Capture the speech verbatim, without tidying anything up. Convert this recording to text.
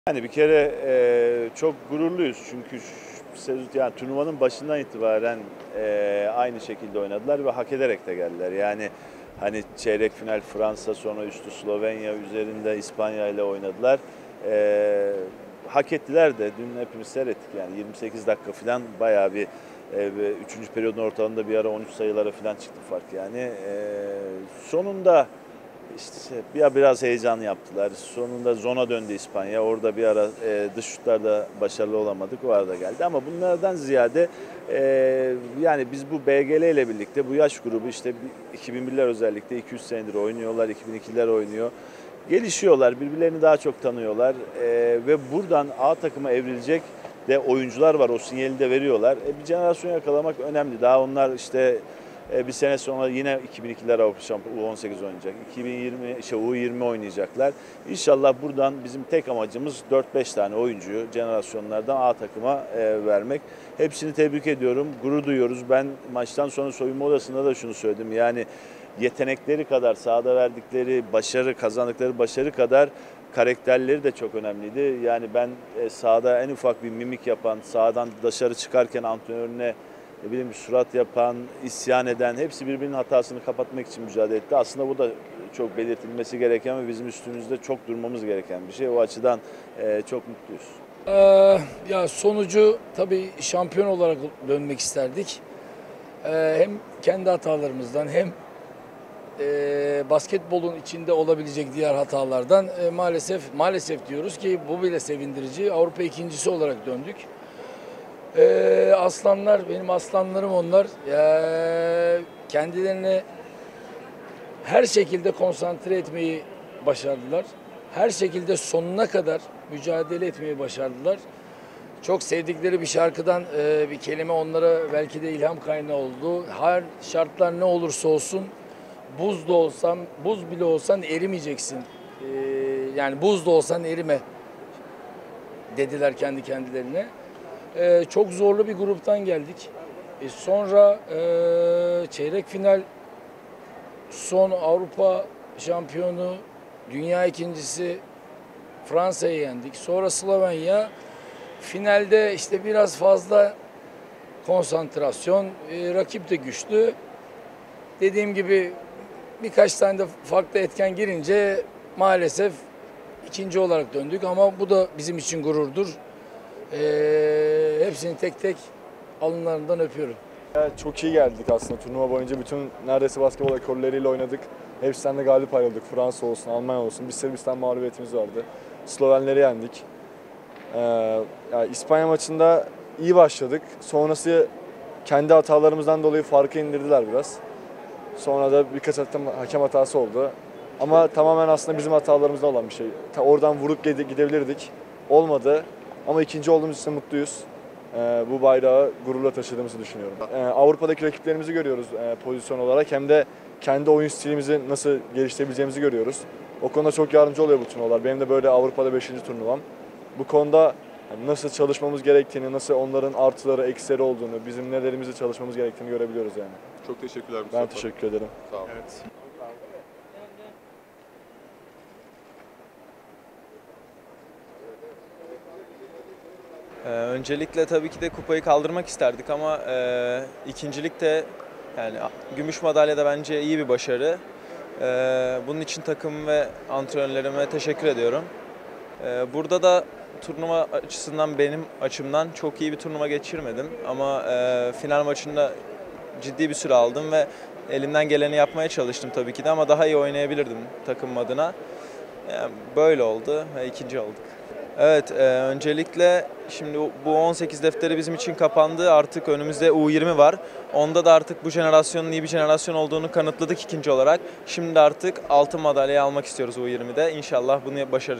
Yani bir kere e, çok gururluyuz çünkü şu- yani turnuvanın başından itibaren e, aynı şekilde oynadılar ve hak ederek de geldiler. Yani hani çeyrek final Fransa, sonra üstü Slovenya üzerinde İspanya ile oynadılar. E, hak ettiler de dün hepimiz seyrettik yani yirmi sekiz dakika falan bayağı bir e, ve üçüncü periyodun ortalarında bir ara on üç sayılara falan çıktı fark yani. E, sonunda İşte bir biraz heyecan yaptılar. Sonunda zona döndü İspanya. Orada bir ara e, dış şutlarda başarılı olamadık. O arada geldi. Ama bunlardan ziyade e, yani biz bu B G L ile birlikte bu yaş grubu işte iki bin birler özellikle iki üç senedir oynuyorlar. iki bin ikiler oynuyor. Gelişiyorlar. Birbirlerini daha çok tanıyorlar. E, ve buradan A takıma evrilecek de oyuncular var. O sinyali de veriyorlar. E, bir jenerasyon yakalamak önemli. Daha onlar işte e, bir sene sonra yine iki bin ikiler Avrupa Şampiyonu U on sekiz oynayacak. iki bin yirmi işte U yirmi oynayacaklar. İnşallah buradan bizim tek amacımız dört beş tane oyuncuyu jenerasyonlardan A takıma e, vermek. Hepsini tebrik ediyorum. Gurur duyuyoruz. Ben maçtan sonra soyunma odasında da şunu söyledim. Yani yetenekleri kadar sahada verdikleri başarı, kazandıkları başarı kadar karakterleri de çok önemliydi. Yani ben e, sahada en ufak bir mimik yapan, sahadan dışarı çıkarken antrenörüne ne bileyim bir surat yapan, isyan eden hepsi birbirinin hatasını kapatmak için mücadele etti. Aslında bu da çok belirtilmesi gereken ve bizim üstümüzde çok durmamız gereken bir şey. O açıdan e, çok mutluyuz. Ee, ya sonucu tabii şampiyon olarak dönmek isterdik. Ee, hem kendi hatalarımızdan hem e, basketbolun içinde olabilecek diğer hatalardan e, maalesef maalesef diyoruz ki bu bile sevindirici. Avrupa ikincisi olarak döndük. Ee, aslanlar benim aslanlarım onlar. Ee, kendilerini her şekilde konsantre etmeyi başardılar. Her şekilde sonuna kadar mücadele etmeyi başardılar. Çok sevdikleri bir şarkıdan e, bir kelime onlara belki de ilham kaynağı oldu. Her şartlar ne olursa olsun buz da olsan, buz bile olsan erimeyeceksin. E, yani buz da olsan erime dediler kendi kendilerine. E, çok zorlu bir gruptan geldik. E, sonra e, çeyrek final, son Avrupa şampiyonu, dünya ikincisi Fransa'yı yendik. Sonra Slovenya. Finalde işte biraz fazla konsantrasyon, e, rakip de güçlü. Dediğim gibi birkaç tane de farklı etken girince maalesef ikinci olarak döndük ama bu da bizim için gururdur. E, hepsini tek tek alınlarından öpüyorum. Ya çok iyi geldik aslında turnuva boyunca bütün neredeyse basketbol ekolleriyle oynadık. Hepsinden de galip ayrıldık. Fransa olsun, Almanya olsun. Bir Sırbistan mağlubiyetimiz vardı. Slovenleri yendik. Ee, yani İspanya maçında iyi başladık. Sonrası kendi hatalarımızdan dolayı farkı indirdiler biraz. Sonra da birkaç hakem hatası oldu. Ama tamamen aslında bizim hatalarımızdan olan bir şey. Ta oradan vurup gidebilirdik. Olmadı. Ama ikinci olduğumuz için mutluyuz. Ee, bu bayrağı gururla taşıdığımızı düşünüyorum. Ee, Avrupa'daki rakiplerimizi görüyoruz e, pozisyon olarak. Hem de kendi oyun stilimizi nasıl geliştirebileceğimizi görüyoruz. O konuda çok yardımcı oluyor bu turnuvalar. Benim de böyle Avrupa'da beşinci turnuvam. Bu konuda nasıl çalışmamız gerektiğini, nasıl onların artıları, eksileri olduğunu, bizim nelerimizi çalışmamız gerektiğini görebiliyoruz yani. Çok teşekkürler Mustafa. Ben teşekkür ederim. Sağ olun. Evet. Ee, öncelikle tabii ki de kupayı kaldırmak isterdik ama e, ikincilik de yani gümüş madalya da bence iyi bir başarı. Ee, bunun için takım ve antrenörlerime teşekkür ediyorum. Ee, burada da turnuva açısından benim açımdan çok iyi bir turnuva geçirmedim ama e, final maçında ciddi bir süre aldım ve elimden geleni yapmaya çalıştım tabii ki de ama daha iyi oynayabilirdim takım adına. Yani böyle oldu ve ikinci olduk. Evet, e, öncelikle şimdi bu on sekiz defteri bizim için kapandı. Artık önümüzde U yirmi var. Onda da artık bu jenerasyonun iyi bir jenerasyon olduğunu kanıtladık ikinci olarak. Şimdi artık altın madalyayı almak istiyoruz U yirmide. İnşallah bunu başaracağız.